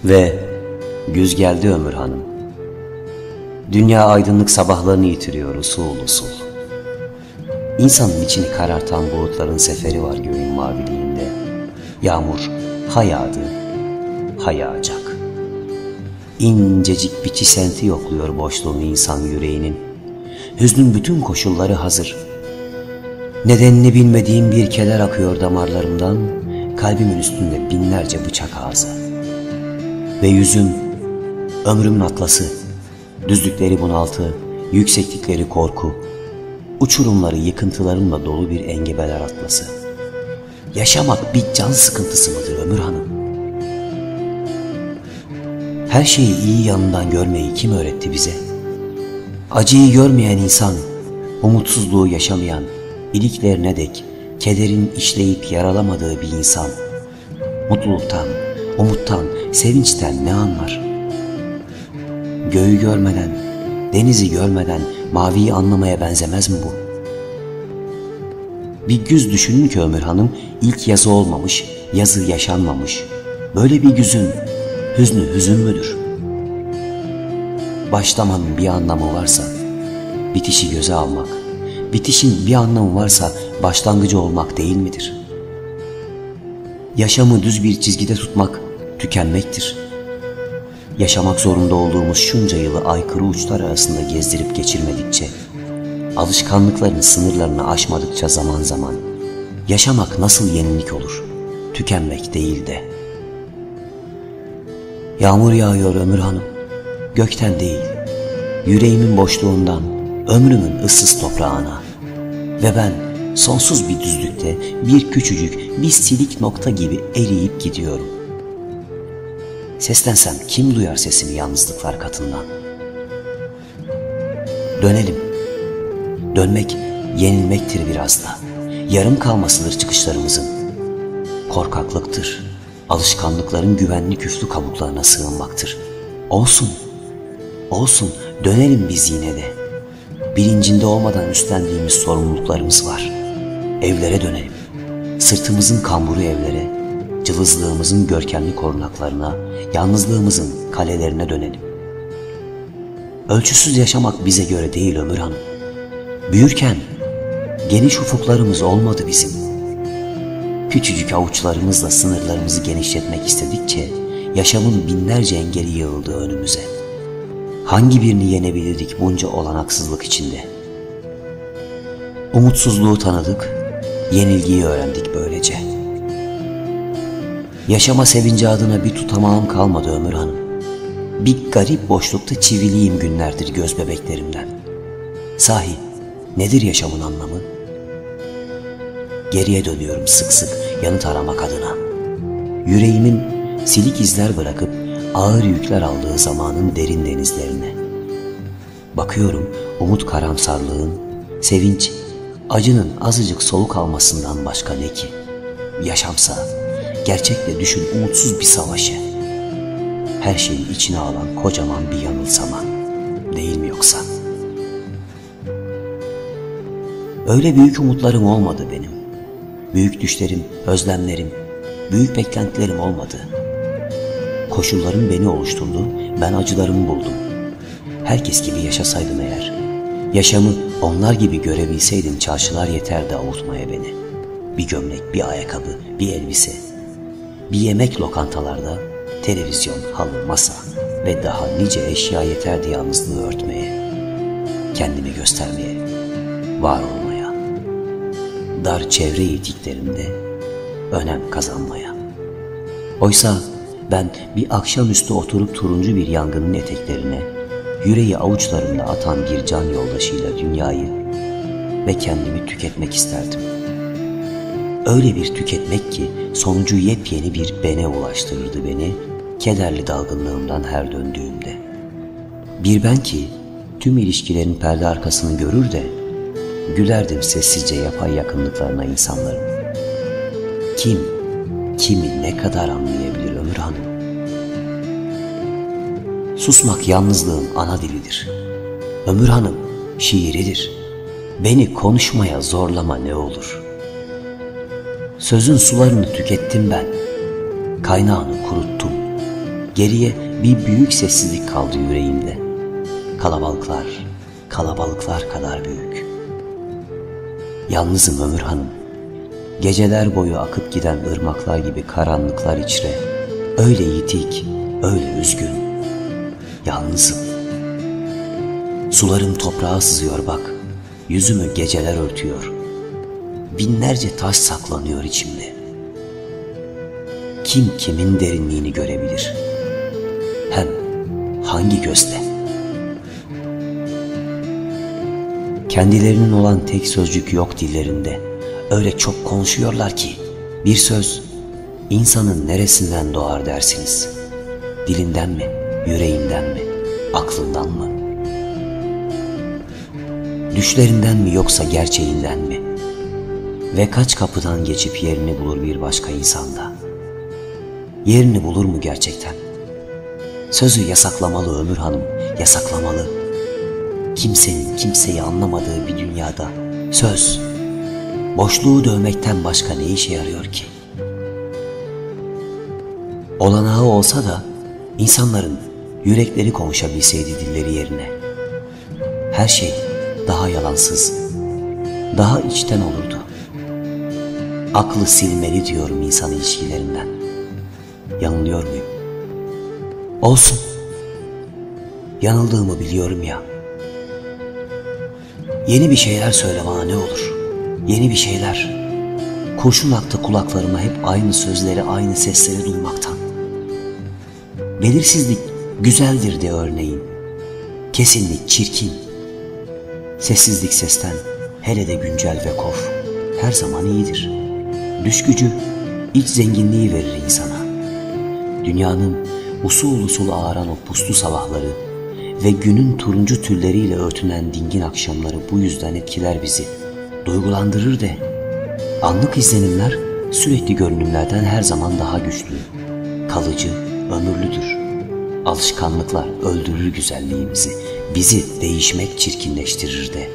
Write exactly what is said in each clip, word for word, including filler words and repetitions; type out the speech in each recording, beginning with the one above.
Ve güz geldi Ömür Hanım. Dünya aydınlık sabahlarını yitiriyor usul usul. İnsanın içini karartan bulutların seferi var göğün maviliğinde. Yağmur ha yağdı, ha yağacak. İncecik bir çisenti yokluyor boşluğunu insan yüreğinin. Hüznün bütün koşulları hazır. Nedenini bilmediğim bir keder akıyor damarlarımdan. Kalbimin üstünde binlerce bıçak ağzı. Ve yüzüm, ömrümün atlası, düzlükleri bunaltı, yükseklikleri korku, uçurumları yıkıntılarımla dolu bir engebeler atlası. Yaşamak bir can sıkıntısı mıdır Ömür Hanım? Her şeyi iyi yanından görmeyi kim öğretti bize? Acıyı görmeyen insan, umutsuzluğu yaşamayan, iliklerine dek kederin işleyip yaralamadığı bir insan, mutluluktan, umuttan, sevinçten ne anlar? Göğü görmeden, denizi görmeden maviyi anlamaya benzemez mi bu? Bir güz düşünün ki Ömür Hanım, ilk yazı olmamış, yazı yaşanmamış. Böyle bir güzün hüznü hüzün müdür? Başlamanın bir anlamı varsa bitişi göze almak, bitişin bir anlamı varsa başlangıcı olmak değil midir? Yaşamı düz bir çizgide tutmak tükenmektir. Yaşamak zorunda olduğumuz şunca yılı aykırı uçlar arasında gezdirip geçirmedikçe, alışkanlıkların sınırlarını aşmadıkça zaman zaman yaşamak nasıl yenilik olur, tükenmek değil de. Yağmur yağıyor Ömür Hanım, gökten değil, yüreğimin boşluğundan, ömrümün ıssız toprağına. Ve ben sonsuz bir düzlükte bir küçücük, bir silik nokta gibi eriyip gidiyorum. Seslensem kim duyar sesimi yalnızlıklar katından? Dönelim. Dönmek yenilmektir biraz da. Yarım kalmasıdır çıkışlarımızın. Korkaklıktır. Alışkanlıkların güvenli küflü kabuklarına sığınmaktır. Olsun. Olsun. Dönelim biz yine de. Bilincinde olmadan üstlendiğimiz sorumluluklarımız var. Evlere dönelim. Sırtımızın kamburu evlere, cılızlığımızın görkemli korunaklarına, yalnızlığımızın kalelerine dönelim. Ölçüsüz yaşamak bize göre değil Ömür Hanım. Büyürken geniş ufuklarımız olmadı bizim. Küçücük avuçlarımızla sınırlarımızı genişletmek istedikçe yaşamın binlerce engeli yığıldı önümüze. Hangi birini yenebilirdik bunca olanaksızlık içinde? Umutsuzluğu tanıdık, yenilgiyi öğrendik böylece. Yaşama sevinci adına bir tutamağım kalmadı Ömür Hanım. Bir garip boşlukta çiviliyim günlerdir göz bebeklerimden. Sahi nedir yaşamın anlamı? Geriye dönüyorum sık sık yanıt aramak adına. Yüreğimin silik izler bırakıp ağır yükler aldığı zamanın derin denizlerine. Bakıyorum umut karamsarlığın, sevinç, acının azıcık soluk almasından başka ne ki? Yaşamsa, gerçekle düşün umutsuz bir savaşı. Her şeyi içine alan kocaman bir yanılsama. Değil mi yoksa? Öyle büyük umutlarım olmadı benim. Büyük düşlerim, özlemlerim, büyük beklentilerim olmadı. Koşullarım beni oluşturdu, ben acılarımı buldum. Herkes gibi yaşasaydım eğer, yaşamı onlar gibi görebilseydim çarşılar yeterdi avutmaya beni. Bir gömlek, bir ayakkabı, bir elbise, bir yemek lokantalarda, televizyon, halı, masa ve daha nice eşya yeterdi yalnızlığı örtmeye, kendimi göstermeye, var olmaya, dar çevre itiklerinde önem kazanmaya. Oysa ben bir akşamüstü oturup turuncu bir yangının eteklerine, yüreği avuçlarında atan bir can yoldaşıyla dünyayı ve kendimi tüketmek isterdim. Öyle bir tüketmek ki sonucu yepyeni bir bene ulaştırırdı beni, kederli dalgınlığımdan her döndüğümde. Bir ben ki tüm ilişkilerin perde arkasını görür de, gülerdim sessizce yapay yakınlıklarına insanların. Kim, kimi ne kadar anlayabilir Ömür Hanım? Susmak yalnızlığın ana dilidir. Ömür Hanım şiiridir. Beni konuşmaya zorlama ne olur. Sözün sularını tükettim ben, kaynağını kuruttum. Geriye bir büyük sessizlik kaldı yüreğimde. Kalabalıklar, kalabalıklar kadar büyük. Yalnızım Ömür Hanım. Geceler boyu akıp giden ırmaklar gibi karanlıklar içre. Öyle yitik, öyle üzgün. Yalnızım. Sularım toprağa sızıyor bak. Yüzümü geceler örtüyor. Binlerce taş saklanıyor içimde. Kim kimin derinliğini görebilir? Hem hangi gözle? Kendilerinin olan tek sözcük yok dillerinde. Öyle çok konuşuyorlar ki bir söz insanın neresinden doğar dersiniz? Dilinden mi, yüreğinden mi, aklından mı? Düşlerinden mi yoksa gerçeğinden mi? Ve kaç kapıdan geçip yerini bulur bir başka insanda? Yerini bulur mu gerçekten? Sözü yasaklamalı Ömür Hanım, yasaklamalı. Kimsenin kimseyi anlamadığı bir dünyada söz, boşluğu dövmekten başka ne işe yarıyor ki? Olanağı olsa da insanların yürekleri konuşabilseydi dilleri yerine, her şey daha yalansız, daha içten olurdu. Aklı silmeli diyorum insan ilişkilerinden. Yanılıyor muyum? Olsun. Yanıldığımı biliyorum ya. Yeni bir şeyler söyle bana ne olur. Yeni bir şeyler. Kurşun aktı kulaklarıma hep aynı sözleri, aynı sesleri duymaktan. Belirsizlik güzeldir de örneğin. Kesinlik çirkin. Sessizlik sesten, hele de güncel ve kof, her zaman iyidir. Düş gücü, iç zenginliği verir insana. Dünyanın usul usul ağaran o puslu sabahları ve günün turuncu tülleriyle örtünen dingin akşamları bu yüzden etkiler bizi, duygulandırır de. Anlık izlenimler sürekli görünümlerden her zaman daha güçlü, kalıcı, ömürlüdür. Alışkanlıklar öldürür güzelliğimizi, bizi değişmek çirkinleştirir de.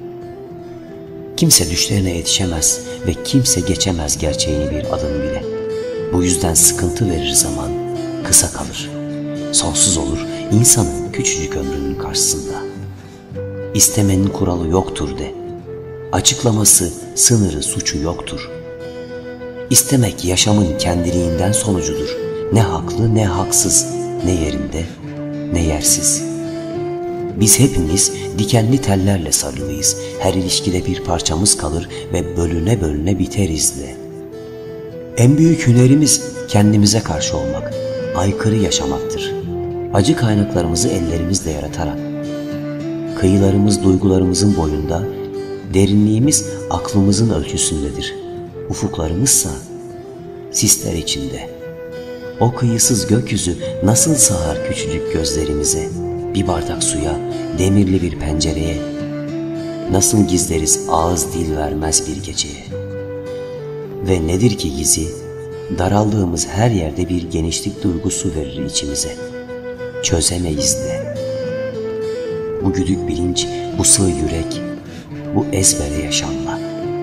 Kimse düşlerine yetişemez ve kimse geçemez gerçeğini bir adım bile. Bu yüzden sıkıntı verir zaman, kısa kalır, sonsuz olur insanın küçücük ömrünün karşısında. İstemenin kuralı yoktur de, açıklaması, sınırı, suçu yoktur. İstemek yaşamın kendiliğinden sonucudur. Ne haklı ne haksız, ne yerinde ne yersiz. Biz hepimiz dikenli tellerle sarılıyız. Her ilişkide bir parçamız kalır ve bölüne bölüne biteriz de. En büyük hünerimiz kendimize karşı olmak, aykırı yaşamaktır. Acı kaynaklarımızı ellerimizle yaratarak. Kıyılarımız duygularımızın boyunda, derinliğimiz aklımızın ölçüsündedir. Ufuklarımızsa sisler içinde. O kıyısız gökyüzü nasıl sığar küçücük gözlerimize, bir bardak suya, demirli bir pencereye? Nasıl gizleriz ağız dil vermez bir geceye? Ve nedir ki gizi? Daraldığımız her yerde bir genişlik duygusu verir içimize. Çözemeyiz de. Bu güdük bilinç, bu sığ yürek, bu ezbere yaşamla.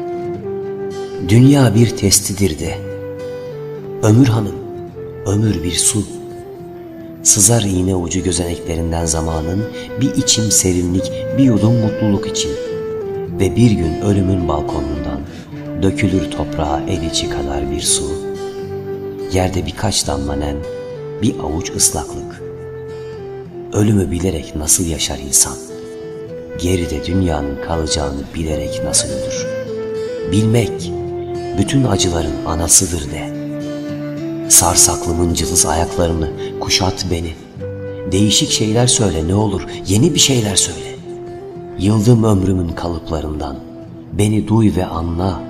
Dünya bir testidir de. Ömür Hanım, ömür bir su. Sızar iğne ucu gözeneklerinden zamanın, bir içim serinlik, bir yudum mutluluk için. Ve bir gün ölümün balkonundan dökülür toprağa el içi kadar bir su. Yerde birkaç damla nem, bir avuç ıslaklık. Ölümü bilerek nasıl yaşar insan? Geride dünyanın kalacağını bilerek nasıl ölür? Bilmek, bütün acıların anasıdır de. Sar saklımın cılız ayaklarını, kuşat beni. Değişik şeyler söyle ne olur, yeni bir şeyler söyle. Yıldım ömrümün kalıplarından, beni duy ve anla.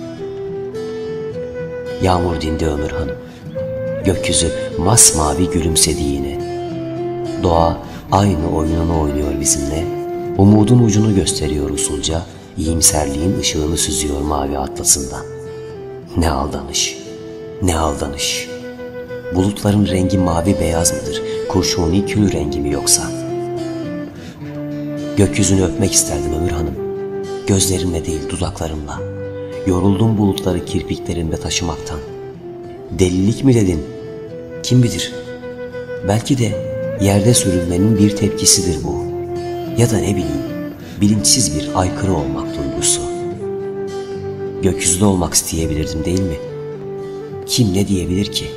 Yağmur dindi Ömür Hanım. Gökyüzü masmavi gülümsedi yine. Doğa aynı oyununu oynuyor bizimle. Umudun ucunu gösteriyor usulca, iyimserliğin ışığını süzüyor mavi atlasından. Ne aldanış, ne aldanış. Bulutların rengi mavi beyaz mıdır, kurşuni kül rengi mi yoksa? Gökyüzünü öpmek isterdim Ömür Hanım. Gözlerimle değil dudaklarımla. Yoruldum bulutları kirpiklerimde taşımaktan. Delilik mi dedin? Kim bilir? Belki de yerde sürünmenin bir tepkisidir bu. Ya da ne bileyim, bilinçsiz bir aykırı olmak duygusu. Gökyüzünde olmak isteyebilirdim değil mi? Kim ne diyebilir ki?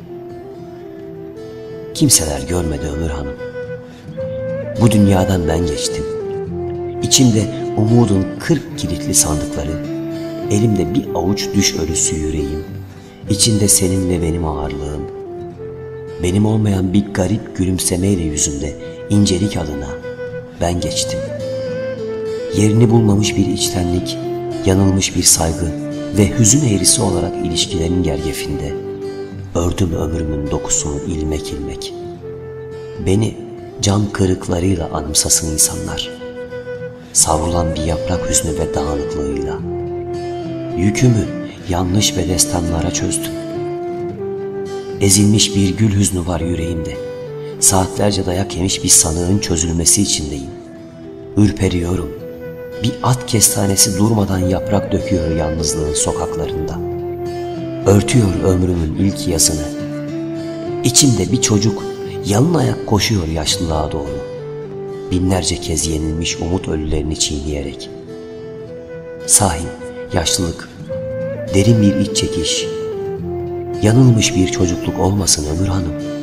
Kimseler görmedi Ömür Hanım. Bu dünyadan ben geçtim. İçimde umudun kırk kilitli sandıkları, elimde bir avuç düş ölüsü yüreğim, içinde senin ve benim ağırlığım, benim olmayan bir garip gülümsemeyle yüzümde incelik adına ben geçtim. Yerini bulmamış bir içtenlik, yanılmış bir saygı ve hüzün eğrisi olarak ilişkilerin gergefinde ördüm ömrümün dokusunu ilmek ilmek. Beni can kırıklarıyla anımsasın insanlar, savrulan bir yaprak hüznü ve dağınıklığıyla. Yükümü yanlış ve destanlara çözdüm. Ezilmiş bir gül hüznü var yüreğimde. Saatlerce dayak yemiş bir sanığın çözülmesi içindeyim. Ürperiyorum. Bir at kestanesi durmadan yaprak döküyor yalnızlığın sokaklarında. Örtüyor ömrümün ilk yazını. İçimde bir çocuk yalın ayak koşuyor yaşlılığa doğru. Binlerce kez yenilmiş umut ölülerini çiğneyerek. Sahi yaşlılık, derin bir iç çekiş, yanılmış bir çocukluk olmasın Ömür Hanım.